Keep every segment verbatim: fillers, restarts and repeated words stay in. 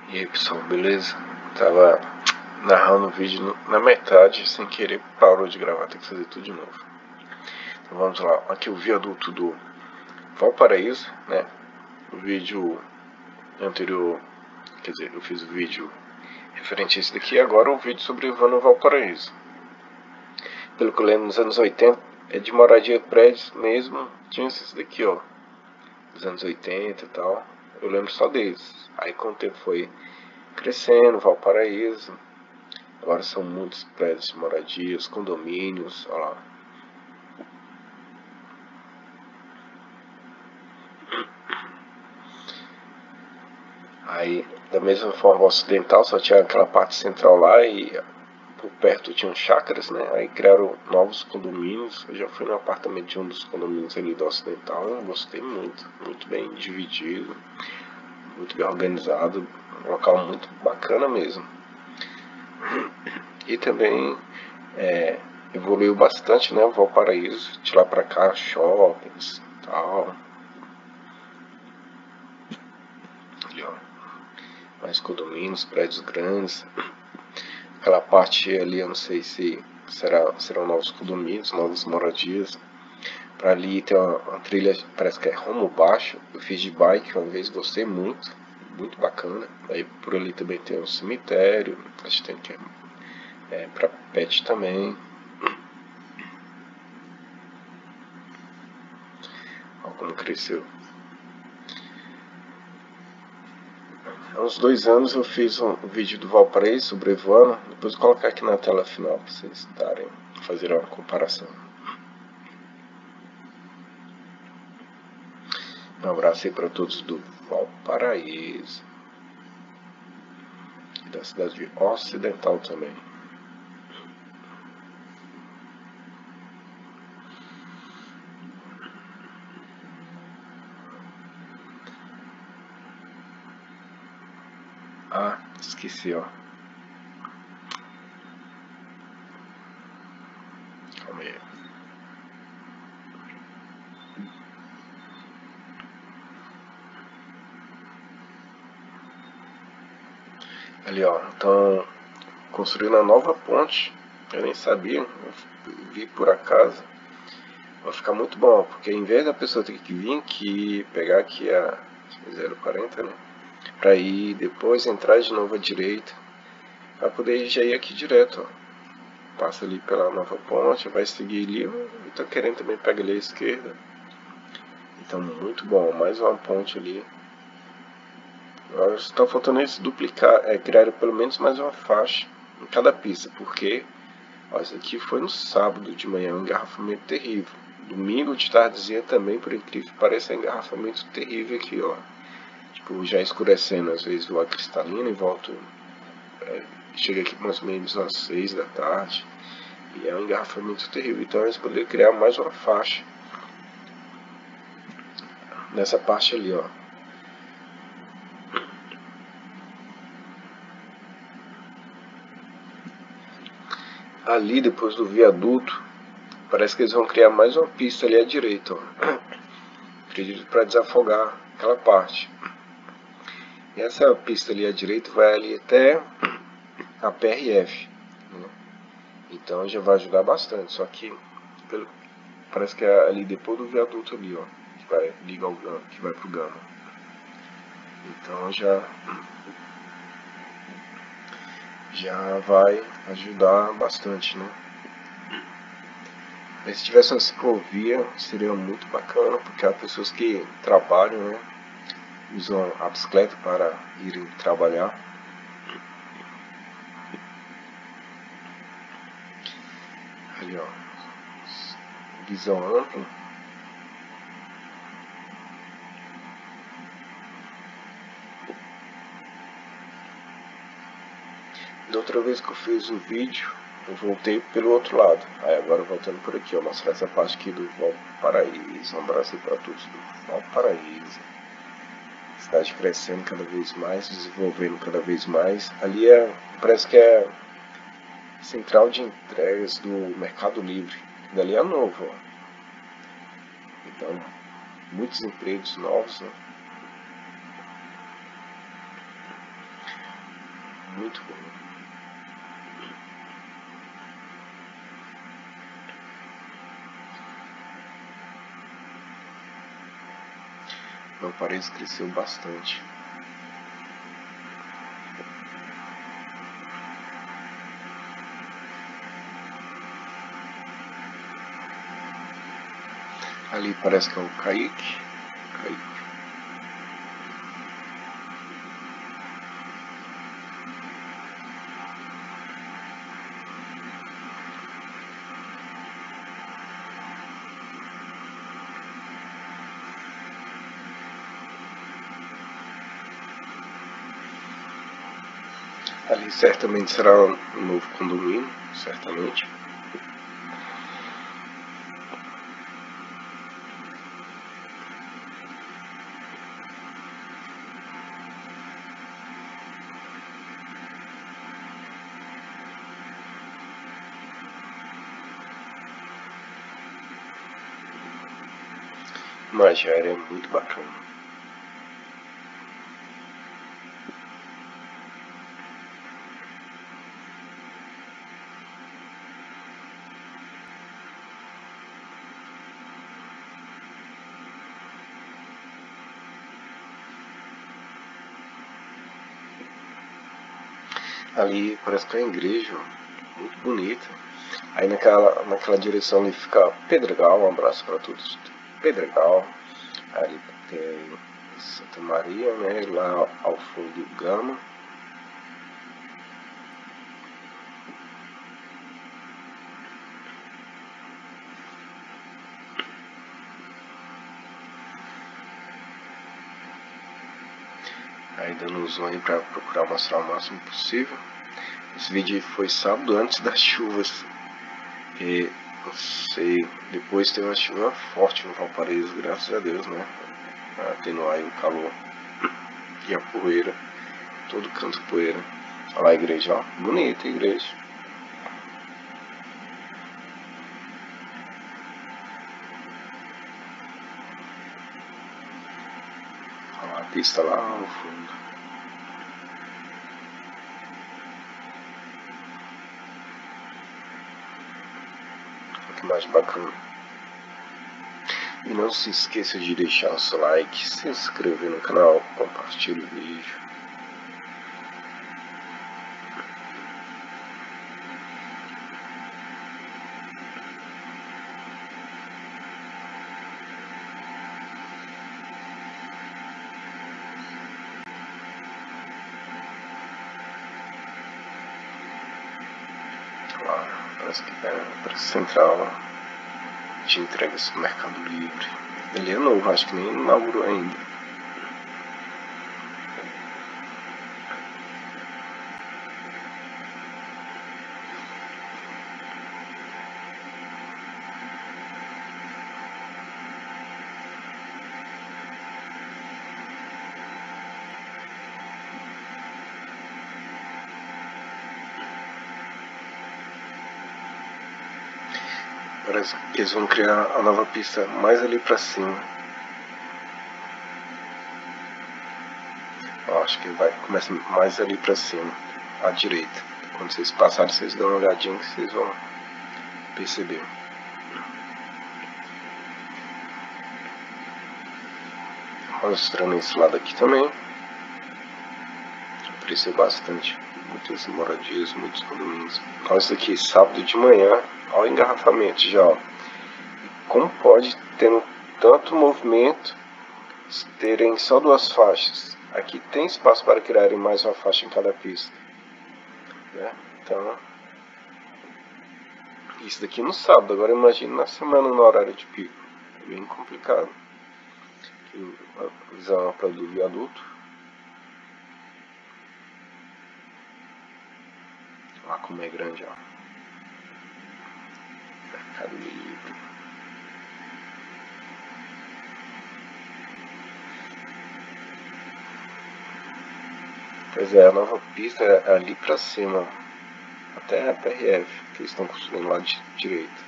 E aí pessoal, beleza? Tava narrando o vídeo na metade, sem querer parou de gravar, tem que fazer tudo de novo. Então vamos lá, aqui o viaduto do Valparaíso, né? O vídeo anterior, quer dizer, eu fiz o vídeo referente a esse daqui, agora o vídeo sobre Vano Valparaíso. Pelo que eu lembro, nos anos oitenta, é de moradia prédios mesmo, tinha esse daqui, ó, dos anos oitenta e tal. Eu lembro só deles. Aí com o tempo foi crescendo, Valparaíso. Agora são muitos prédios de moradias, condomínios, olha lá. Aí, da mesma forma, o ocidental só tinha aquela parte central lá e por perto tinham chácaras, né? Aí criaram novos condomínios. Eu já fui no apartamento de um dos condomínios ali do ocidental, eu gostei muito, muito bem dividido, muito bem organizado, um local muito bacana mesmo. E também é, evoluiu bastante, né, o Valparaíso, de lá pra cá, shoppings e tal. Ali, ó, mais condomínios, prédios grandes. Aquela parte ali, eu não sei se será, serão novos condomínios, novas moradias. Pra ali tem uma, uma trilha, parece que é rumo baixo. Eu fiz de bike uma vez, gostei muito, muito bacana. Aí por ali também tem um cemitério, acho que tem que é, pra pet também. Olha como cresceu. Há uns dois anos eu fiz um vídeo do Valparaíso sobrevoando, depois vou colocar aqui na tela final para vocês darem, fazer uma comparação. Um abraço aí para todos do Valparaíso e da cidade de Ocidental também. Ah, esqueci, ó. Calma aí. Ali, ó, então construindo a nova ponte. Eu nem sabia, eu vi por acaso. Vai ficar muito bom, porque em vez da pessoa ter que vir aqui, pegar aqui a zero quarenta, né? Pra ir depois entrar de novo à direita, para poder já ir aqui direto, ó. Passa ali pela nova ponte, vai seguir ali, eu tô querendo também pegar ali à esquerda. Então muito bom, mais uma ponte ali. Agora está faltando eles duplicar, é, criar pelo menos mais uma faixa em cada pista, porque ó, isso aqui foi no sábado de manhã, um engarrafamento terrível. Domingo de tardezinha também, por incrível que pareça, é um engarrafamento terrível aqui, ó. Tipo, já escurecendo, às vezes voa cristalina e volto. É, chega aqui mais ou menos às seis da tarde. E é um engarrafamento terrível. Então eles poderiam criar mais uma faixa nessa parte ali, ó. Ali, depois do viaduto, parece que eles vão criar mais uma pista ali à direita, ó. Acredito para desafogar aquela parte. E essa pista ali à direita vai ali até a P R F, né? Então já vai ajudar bastante. Só que pelo, parece que é ali depois do viaduto ali, ó, que vai ligar o Gama, que vai pro Gama. Então já já vai ajudar bastante, né? Mas se tivesse uma ciclovia seria muito bacana, porque há pessoas que trabalham, né, usam a bicicleta para irem trabalhar. Ali, ó, visão ampla. Da outra vez que eu fiz o vídeo, eu voltei pelo outro lado. Aí agora voltando por aqui, ó, mostrar essa parte aqui do Valparaíso. Um abraço aí para todos do Valparaíso. Cidade crescendo cada vez mais, desenvolvendo cada vez mais. Ali é, parece que é central de entregas do Mercado Livre. Dali é novo, ó. Então, muitos empregos novos, né? muito bom. Meu parede cresceu bastante. Ali parece que é o Kaique. Kaique. Ali certamente será um novo condomínio, certamente. Mas já era muito bacana. Ali parece que é a igreja, muito bonita. Aí naquela, naquela direção ali fica Pedregal, um abraço para todos. Pedregal, ali tem Santa Maria, né? Lá ao fundo Gama. Aí dando um zoom aí para procurar mostrar o máximo possível. Esse vídeo foi sábado antes das chuvas. E sei, depois teve uma chuva forte no Valparaíso, graças a Deus, né? Pra atenuar aí o calor e a poeira, todo canto poeira. Olha lá a igreja, ó, bonita a igreja. Olha lá a pista lá ao fundo. Que mais bacana. E não se esqueça de deixar o seu like, se inscrever no canal, compartilhe o vídeo. Lá, parece que é para central de entregas do Mercado Livre. Ele é novo, acho que nem inaugurou ainda. Parece que eles vão criar a nova pista mais ali pra cima. Eu acho que vai começar mais ali pra cima, à direita. Quando vocês passarem, vocês dão uma olhadinha que vocês vão perceber. Mostrando esse lado aqui também. Cresceu bastante. Muitas moradias, muitos condomínios. Olha isso aqui, sábado de manhã. Olha o engarrafamento já. Ó. Como pode, tendo tanto movimento, terem só duas faixas? Aqui tem espaço para criarem mais uma faixa em cada pista. Né? Então, isso daqui no sábado. Agora imagine na semana, no horário de pico. É bem complicado. Aqui, a visão ampla do viaduto. Olha como é grande, ó. Mercado Livre. Pois é, a nova pista é ali pra cima, até a P R F, que eles estão construindo lá de direita.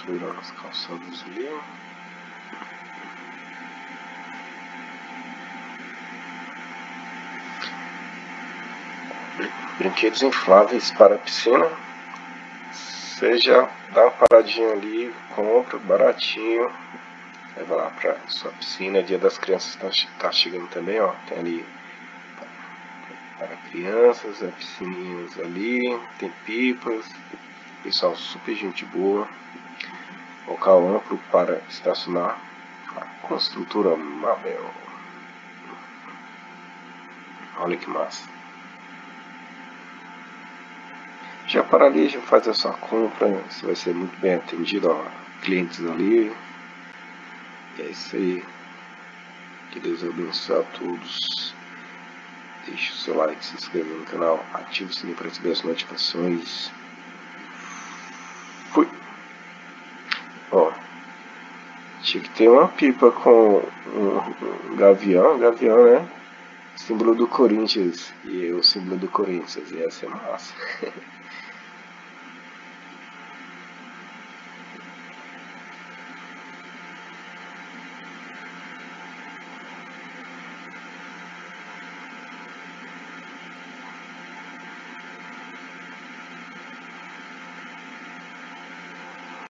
virando as calçadas ali. Brinquedos infláveis para a piscina. Você já dá uma paradinha ali, compra baratinho, leva lá para sua piscina. Dia das Crianças está tá chegando também, ó. Tem ali para crianças, é piscininhas ali, tem pipas, pessoal super gente boa, local amplo para estacionar. A construtora Mabel. Olha que massa. Já para ali, já faz a sua compra, você vai ser muito bem atendido, ó, clientes ali. E é isso aí. Que Deus abençoe a todos. Deixe o seu like, se inscreva no canal, ative o sininho para receber as notificações. Fui! Ó, tinha que ter uma pipa com um, um gavião, gavião, né? Símbolo do Corinthians. E o símbolo do Corinthians, ia ser massa.